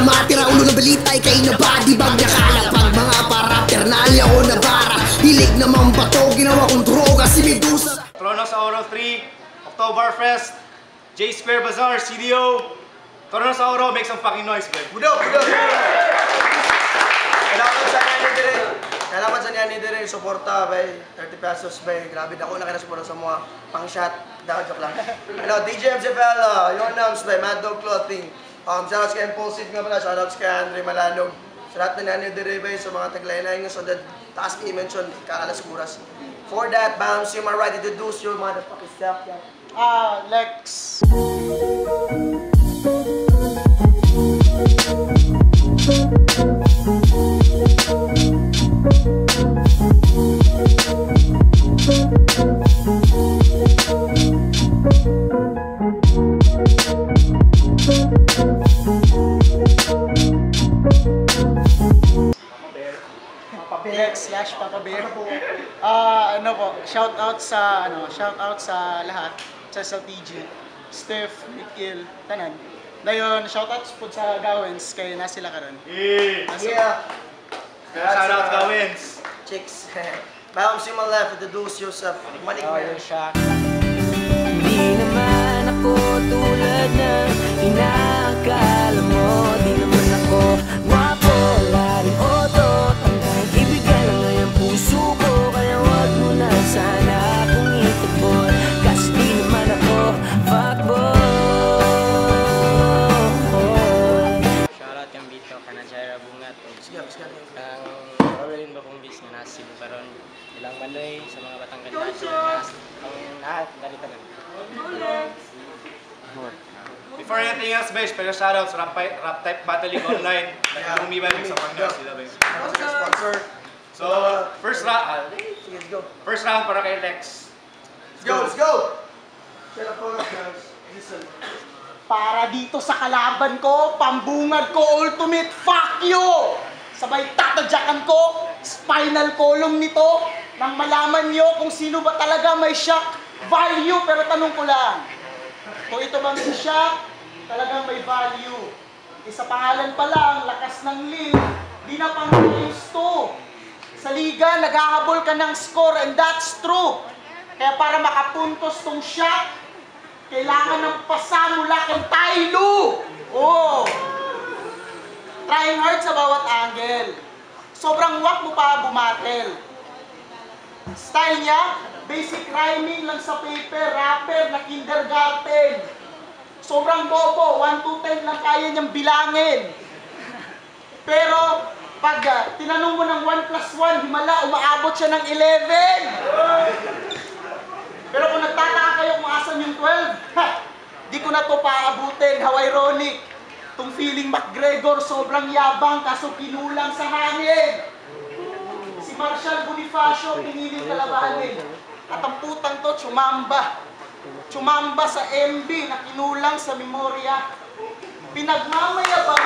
Tumatira ulo ng balita, ikay na body bag na kalapag. Mga paraphernalia o nabara, hilig naman bato, ginawa kong droga si Medusa. Trono sa Oro 3, Octobarfest, J Square Bazaar, CDO. Trono sa Oro, make some fucking noise, man. Budo! Kailangan sa niya ni Dire, suporta, bay. 30 pesos, bay. Grabe na ako na kinasuporta sa mga pang-shot. Joke lang. Ano, DJ MCFL, your names, bay. Mad Dog Clothing. Shoutouts kay Impulsive nga pala, shoutouts kay Andre Malanog. Sa lahat na niya ni Dire, bay, sa mga taglaynay nga, so that taas i-mention, kaalas kuras. For that, bounce, you might right, introduce your motherfucking self. LEX. Papa Bear. Ano po, shout out sa lahat sa LTG, Steph, Mikil, tanan. Dayon, shout out po sa Gawens kay nasila karon. Yeah. Shout out Gawens. Chicks. Bounce you my left, introduce yourself. Manik Oh, man. yung Shaq. Di naman ako tulad ng inaakala mo. Di naman ako wapo, wala rin otot. Ang ibigan lang ngayong puso ko, kaya wag mo na sana akong itakbon. Kasi di naman ako fuckboy. Shoutout kang Bito, kanadjara bungat. Sige. Ang rolling ba kong bis na nasib karon ilang manoy sa mga batang kandidato ang dalita lang. Before anything else, guys, pero shoutouts, rap type battling online. Nag-umiban yung sa panggas sila, guys. Sponsor. So, first round para kay Lex. Let's go! Shut up, guys. Listen. Para dito sa kalaban ko, pambungad ko, ultimate fuck you! Sabay tatadyakan ko, spinal column nito, nang malaman nyo kung sino ba talaga may Shaq value. Pero tanong ko lang, kung ito bang si Shaq, talagang may value. Isa pangalan pa lang, lakas ng league, di na pang gusto. Sa liga, naghahabol ka ng score, and that's true. Kaya para makapuntos tong Shaq, kailangan ng pasa mula kay Tylo. Oh! Trying hard sa bawat angle. Sobrang wak mo pa bumatel. Style niya, basic rhyming lang sa paper, rapper na kindergarten. Sobrang bobo, 1 to 10 lang kaya niyang bilangin. Pero pag tinanong mo ng 1 plus 1, himala, umaabot siya ng 11. Pero kung nagtataka kayo kung asan yung 12, di ko na to paabutin. How ironic. Itong feeling McGregor, sobrang yabang, kaso pinulang sa hangin. Si Marshall Bonifacio, piniling kalabanin. At ang putang to, tsumamba. Tsumamba sa MB na kinulang sa memorya. Pinagmamayabang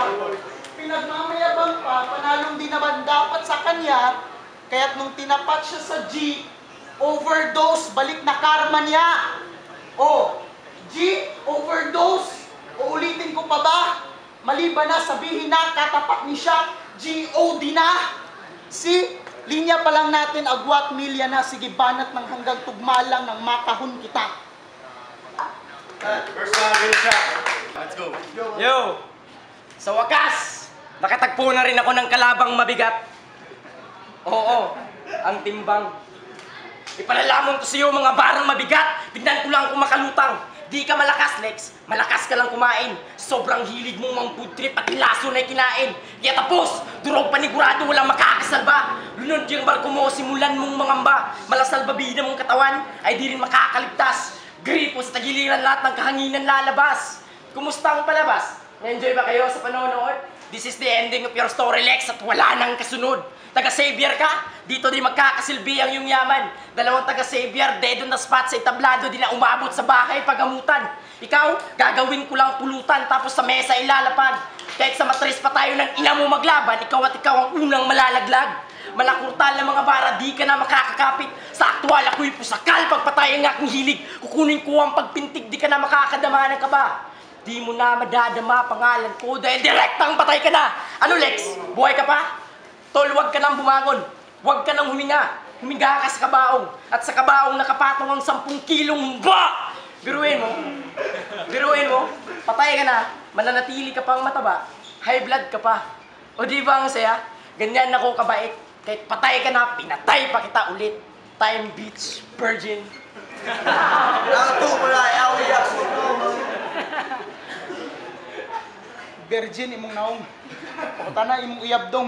pa, panalong di naman dapat sa kanya. Kaya't nung tinapat siya sa G, overdose, balik na karma niya. Oh, G, overdose. Uulitin ko pa ba? Maliban na sabihin na katapat ni Shaq, G.O.D. na. Si, linya pa lang natin, agwat milya na, sige banat ng hanggang tugma lang ng makahon kita. First round, real Shaq. Let's go. Yo! Sa wakas, nakatagpo na rin ako ng kalabang mabigat. Oo, ang timbang. Ipalalamon ko sa iyo mga barang mabigat, tignan ko lang kung makalutang. Di ka malakas, Lex. Malakas ka lang kumain. Sobrang hilig mong mang food trip at ilaso na'y kinain. Kaya tapos, durog panigurado walang makakasalba. Lunod yung barko mo, simulan mong mangamba. Malasalbabida mong katawan ay di rin makakaligtas. Gripo sa tagiliran lahat ng kahanginan lalabas. Kumusta ang palabas? Na-enjoy ba kayo sa panonood? This is the ending of your story, Lex, at wala nang kasunod. Taga-savior ka, dito di magkakasilbi ang iyong yaman. Dalawang taga-savior, dead on the spot sa itablado, di na umabot sa bahay pagamutan. Ikaw, gagawin ko lang pulutan, tapos sa mesa ilalapag. Kahit sa matris pa tayo ng ina mo maglaban, ikaw at ikaw ang unang malalaglag. Malakurtal ng mga bara, di ka na makakakapit. Sa aktwal ako'y pusakal, pagpatay ang aking hilig. Kukunin ko ang pagpintig, di ka na makakadama ng kaba. Di mo na madadama pangalan ko dahil direktang patay ka na. Ano, Lex? Buhay ka pa? Tol, huwag ka nang bumangon. Huwag ka nang huminga. Huminga ka sa kabaong. At sa kabaong nakapatong ang 10 kilong ba! Biruin mo, patay ka na, mananatili ka pang mataba, high blood ka pa. O di ba ang saya? Ganyan ako kabait. Kahit patay ka na, pinatay pa kita ulit. Time Beach Virgin. Virgin imong naong. Pakuta na imong uyabdong.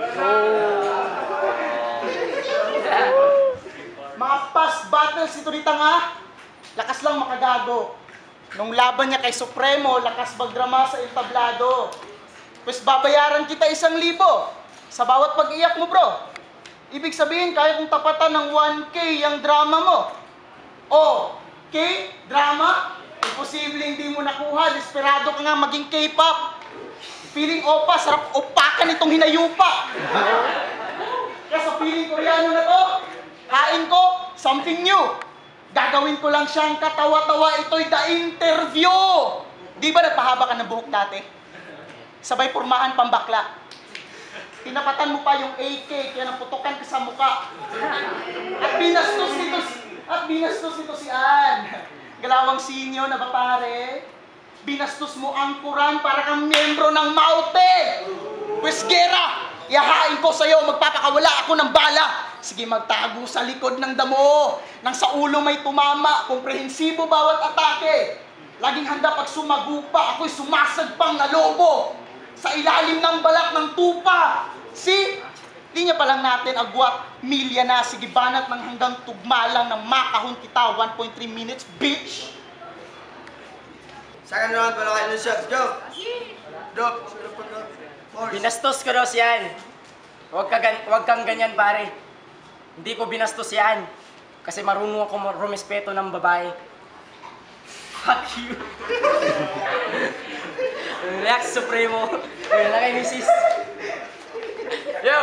Mga past battles ito dita nga. Lakas lang makagago. Nung laban niya kay Supremo, lakas magdrama sa entablado. Pues babayaran kita 1,000 sa bawat pag-iyak mo, bro. Ibig sabihin, kaya kong tapatan ng 1K yung drama mo. O, K? Drama? Imposible hindi mo nakuha. Desperado ka nga maging K-pop. Feeling opa, sarap opakan itong hinayupa. Kaya sa feeling Koreano na to, kain ko, something new. Gagawin ko lang siyang katawa-tawa, ito'y the interview. Di ba nagpahaba ka ng buhok dati? Sabay pormahan pambakla. Tinapatan mo pa yung AK, kaya naputukan ka sa muka. At binastos nito si Ann. Galawang sinyo na ba pare? Binastos mo ang Quran para kang miyembro ng Maute. Pues gera, ihahain ko sa'yo, magpapakawala ako ng bala. Sige, magtago sa likod ng damo. Nang sa ulo may tumama, komprehensibo bawat atake. Laging handa pag sumagupa, ako'y sumasagpang na lobo. Sa ilalim ng balak ng tupa. See? Linya pa lang natin agwat, milya na, sige banat ng hanggang tugma lang ng makahon kita, 1.3 minutes, bitch! Second round, wala kayo ng shots, go! Drop! Binastos ko daw siyan. Huwag kang ganyan, pare. Hindi ko binastos yan. Kasi marunong ako rumespeto ng babae. Fuck you! Relax, Supremo. Ayun na kay Mrs. Yo!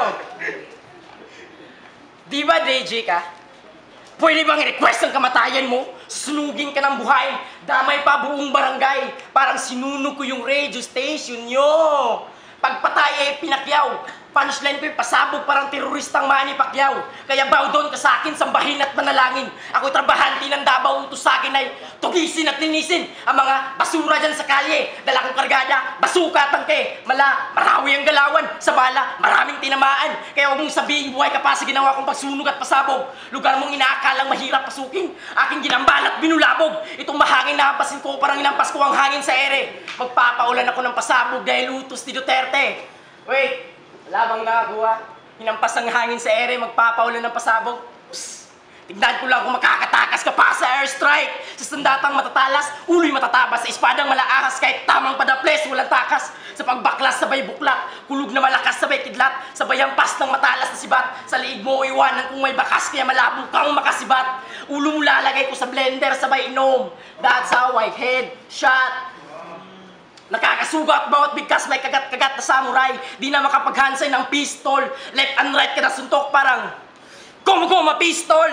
Di ba DJ ka? Pwede bang i-request ang kamatayan mo? Sunugin ka ng buhay. Damay pa buong barangay. Parang sinunog ko yung radio station nyo. Pagpatay ay pinakyaw. Punchline ko yung pasabog parang teroristang Manny Pacquiao. Kaya bow down ka sa akin, sambahin at manalangin. Ako'y trabahante ng Davao, utos sa akin ay tugisin at linisin ang mga basura dyan sa kalye. Dala kong kargada, basuka at tangke. Marawi ang galawan, sa bala, maraming tinamaan. Kaya huwag mong sabihin buhay ka pa sa ginawa kong pagsunog at pasabog. Lugar mong inaakalang mahirap pasukin, aking ginambal at binulabog. Itong mahangin na hampasin ko, parang inampas ko ang hangin sa ere. Magpapaulan ako ng pasabog dahil utos ni Duterte. Wait! Wala bang nakakuha? Hinampas ang hangin sa ere, magpapaulan ng pasabog. Psst! Tignan ko lang kung makakatakas ka pa sa airstrike. Sa sandatang matatalas, ulo'y matatabas. Sa espadang malaahas, kahit tamang padaples, walang takas. Sa pagbaklas, sabay buklat. Kulog na malakas, sabay kidlat. Sabay ampas ng matalas na sibat. Sa liig mo, iwanan kung may bakas, kaya malabo kang makasibat. Ulo mo lalagay ko sa blender, sabay inom. That's how I headshot. Nakakasugat bawat bigkas, may kagat-kagat na samurai. Di na makapaghansay ng pistol. Left and right ka na suntok, parang goma pistol.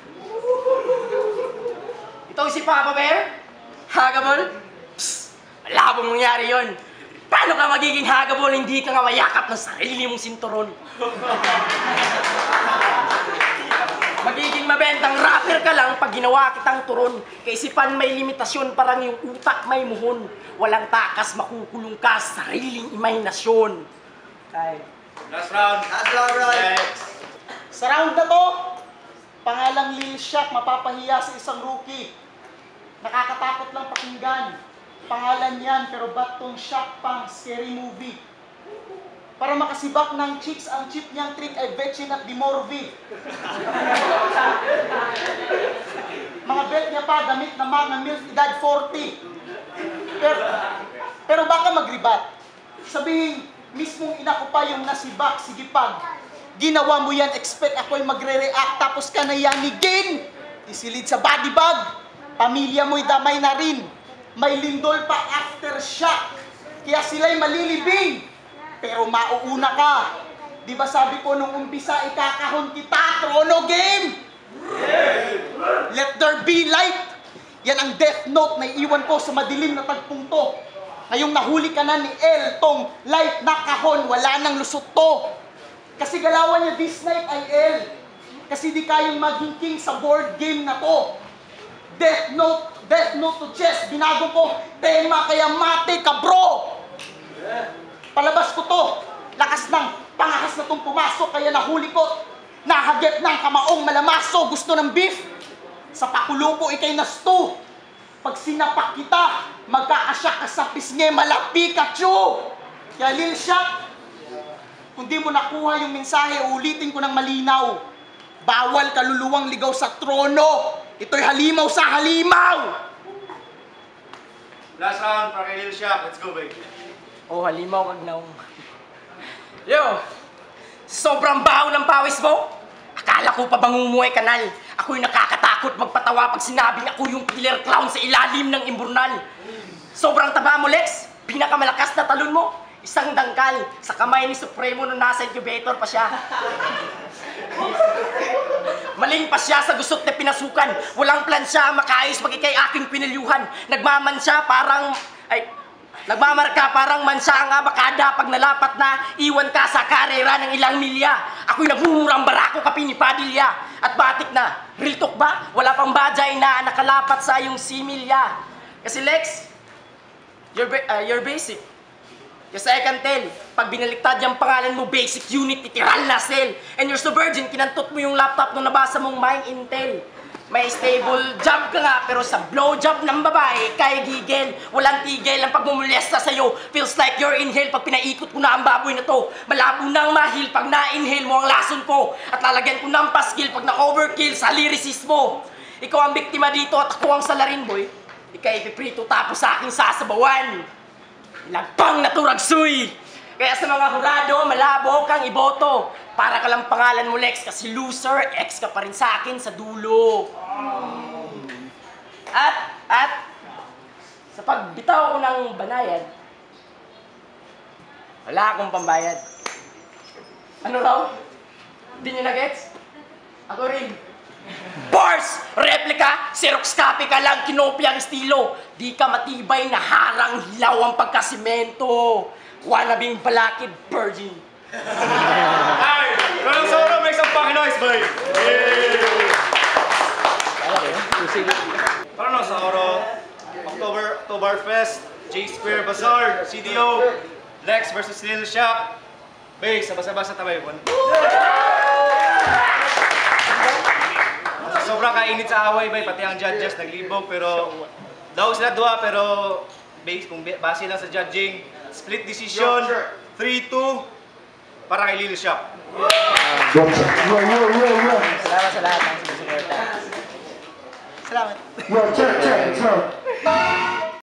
Ito si Papa Bear? Hagabol? Psst! Malabong mangyari yun. Paano ka magiging hagabol, hindi ka nga mayakap ng sarili mong sinturon? Magiging mabentang rapper ka lang pag ginawa kitang turon. Kaisipan may limitasyon, parang yung utak may muhon. Walang takas, makukulong ka sa sariling imahinasyon. Okay. Last round. Next. Sa round na to, pangalang Lil Shaq, mapapahiya sa isang rookie. Nakakatakot lang pakinggan. Pangalan yan, pero ba't tong Shaq pang scary movie? Para makasibak ng chicks, ang chip niyang trick ay Betchin at Dimorvi. Mga bet niya pa, damit na mga milf edad 40. Pero baka magribat. Sabihin, mismong ina ko pa yung nasibak, sige pag ginawa mo yan, expect ako'y magre-react, tapos ka na yanigin. Isilid sa body bag, pamilya mo'y damay na rin. May lindol pa aftershock, kaya sila'y malilibing. Pero mauuna ka. Di ba sabi ko nung umpisa, ikakahon kita, Trono game! Let there be light! Yan ang death note na iiwan ko sa madilim na tagpong to. Ngayong nahuli ka na ni El, tong light na kahon, wala nang lusot to. Kasi galawan niya this night ay El. Kasi di kayong maging king sa board game na to. Death note to chess, binago ko, tema kaya mate ka bro. Palabas ko to, lakas ng pangahas na tong pumasok kaya nahuli ko. Nahagip ng kamaong malamaso, gusto ng beef. Sa pakulo ko ikay na stew. Pag sinapak kita, magkakasya ka sa pisnge mala Pikachu. Kaya Lil Shaq, kung di mo nakuha yung mensahe, ulitin ko ng malinaw. Bawal kaluluwang ligaw sa trono. Ito'y halimaw sa halimaw. Last round para kay Lil Shaq. Let's go, babe. Oh, halimaw kag naong. Yo! Sobrang baho ng pawis mo? Akala ko pa bang umuwi kanal? Ako'y nakakatakot magpatawa pag sinabing ako yung killer clown sa ilalim ng imburnal. Sobrang taba mo, Lex. Pinakamalakas na talon mo. Isang dangkal sa kamay ni Supremo nung nasa incubator pa siya. Maling pa siya sa gusot na pinasukan. Walang plan siya makaayos pag ikay aking pinilyuhan. Nagmamarka parang mansa ang abakada. Pag nalapat na, iwan ka sa karera ng ilang milya. Ako'y nagmumurang barako kapi ni Padilla. At batik na, real talk ba? Wala pang bajay na nakalapat sa iyong similya. Kasi Lex, you're basic. Kasi I can tell, pag binaliktad yung pangalan mo, basic unit, titiral na cell. And you're so virgin, kinantot mo yung laptop nung nabasa mong mind intel. May stable job ka nga, pero sa blowjob ng babae, kay gigil. Walang tigil ang pagmumulesta sa'yo. Feels like you're inhale pag pinaikot ko na ang baboy na to. Malabo nang mahil pag na-inhale mo ang lason ko. At lalagyan ko ng paskill pag na-overkill sa lyricist mo. Ikaw ang biktima dito at ako ang salarin, boy. Ika'y piprito tapos sa aking sasabawan. Lagpang naturagsuy! Kaya sa mga hurado, malabo kang iboto. Para ka lang pangalan mo, Lex, kasi loser, ex ka pa rin sa akin sa dulo. At, sa pagbitaw ko ng banayad, wala akong pambayad. Ano raw? Hindi nyo na-gets? Ako rin. Bars! Replika! Xerox copy ka lang, kinopya ang estilo. Di ka matibay na harang hilaw ang pagkasimento. Wanabing balakid, virgin. Ay! Trono sa oro, make some fucking noise, boy! Trono sa oro, Octobarfest, J-Square Bazaar, CDO, LEX versus Lil Shaq. Bay, sabasa-basa tabay po. Sobrang kainit sa away, bay, pati ang judges naglibog, pero daw sila dua, pero kung base lang sa judging, split decision, 3-2 para kay Lil Shaq. Salamat sa lahat ng sumusuporta. Salamat. Check.